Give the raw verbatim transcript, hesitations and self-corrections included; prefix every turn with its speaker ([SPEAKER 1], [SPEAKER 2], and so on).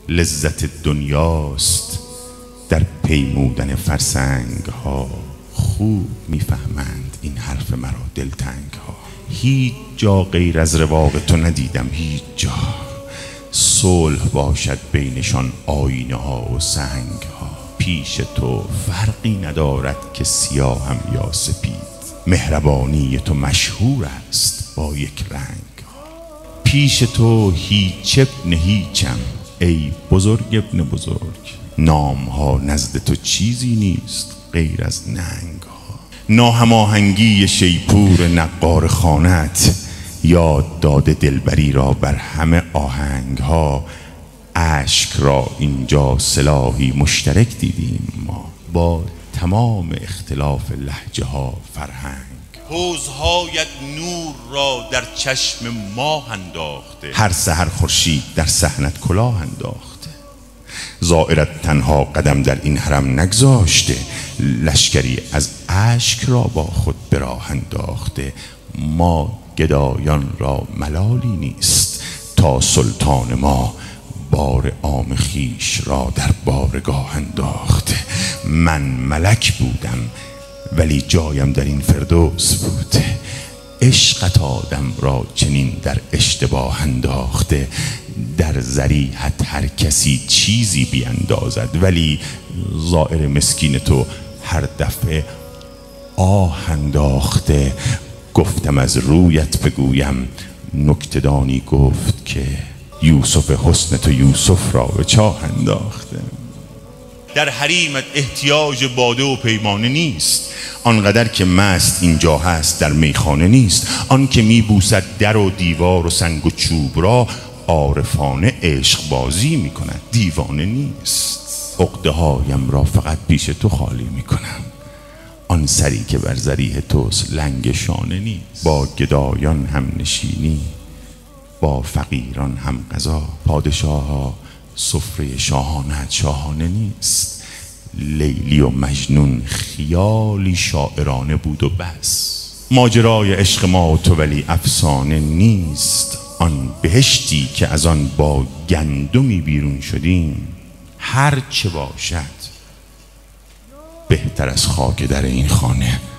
[SPEAKER 1] لذت دنیاست در پیمودن فرسنگ ها. خوب میفهمند این حرف مرا دلتنگ ها. هیچ جا غیر از رواق تو ندیدم، هیچ جا. صلح باشد بینشان آینه ها و سنگ ها. پیش تو فرقی ندارد که سیاهم یا سپید. مهربانی تو مشهور است با یک رنگ ها. پیش تو هیچ ابن هیچم ای بزرگ ابن بزرگ. نام ها نزد تو چیزی نیست غیر از ننگ ها. ناهماهنگی شیپور نقار خانت یاد داده دلبری را بر همه آهنگ ها. اشک را اینجا سلاحی مشترک دیدیم ما، با تمام اختلاف لهجه ها فرهنگ. حوضهایت نور را در چشم ماه انداخته، هر سحر خورشید در صحنت کلاه انداخته. زائرت تنها قدم در این حرم نگذاشته، لشکری از اشک را با خود به راه انداخته. ما گدایان را ملالی نیست تا سلطان ما بار عام خیش را در بارگاه انداخته. من ملک بودم ولی جایم در این فردوس بود. عشقت آدم را چنین در اشتباه انداخته. در ذریحت هر کسی چیزی بیندازد، ولی زائر مسکین تو هر دفعه آه انداخته. گفتم از رویت بگویم، نکته‌دانی گفت که یوسف حسن تو یوسف را به چاه انداخته. در حریمت احتیاج باده و پیمانه نیست، آنقدر که مست اینجا هست در میخانه نیست. آن که میبوسد در و دیوار و سنگ و چوب را، عارفانه عشق بازی میکند، دیوانه نیست. عقده هایم را فقط پیش تو خالی میکنم، آن سری که بر ذریح توست لنگ شانه نیست. با گدایان هم نشینی، با فقیران هم غذا. پادشاه ها سفره شاهانت شاهانه نیست. لیلی و مجنون خیالی شاعرانه بود و بس. ماجرای عشق ما و تو ولی افسانه نیست. آن بهشتی که از آن با گندمی بیرون شدیم، هر چه باشد بهتر از خاک در این خانه